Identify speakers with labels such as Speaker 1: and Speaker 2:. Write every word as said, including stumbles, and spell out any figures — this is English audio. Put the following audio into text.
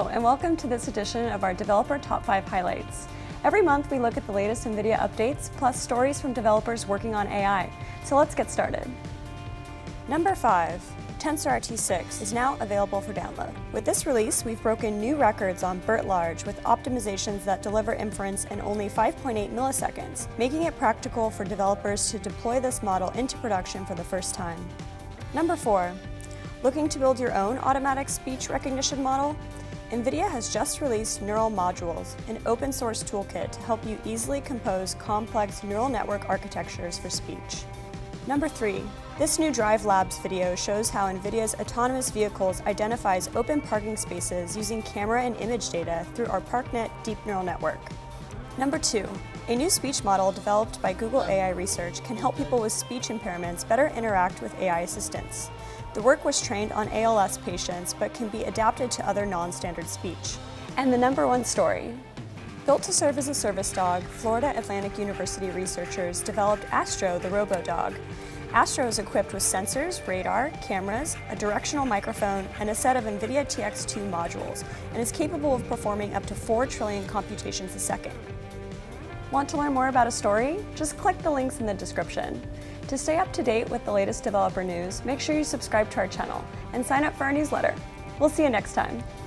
Speaker 1: Hello, and welcome to this edition of our Developer Top five Highlights. Every month we look at the latest NVIDIA updates, plus stories from developers working on A I. So let's get started. Number five. Tensor R T six is now available for download. With this release, we've broken new records on BERT large with optimizations that deliver inference in only five point eight milliseconds, making it practical for developers to deploy this model into production for the first time. Number four. Looking to build your own automatic speech recognition model? NVIDIA has just released Neural Modules, an open source toolkit to help you easily compose complex neural network architectures for speech. Number three. This new Drive Labs video shows how NVIDIA's autonomous vehicles identifies open parking spaces using camera and image data through our ParkNet deep neural network. Number two. A new speech model developed by Google A I Research can help people with speech impairments better interact with A I assistants. The work was trained on A L S patients, but can be adapted to other non-standard speech. And the number one story. Built to serve as a service dog, Florida Atlantic University researchers developed Astro, the Robodog. Astro is equipped with sensors, radar, cameras, a directional microphone, and a set of NVIDIA T X two modules, and is capable of performing up to four trillion computations a second. Want to learn more about a story? Just click the links in the description. To stay up to date with the latest developer news, make sure you subscribe to our channel and sign up for our newsletter. We'll see you next time.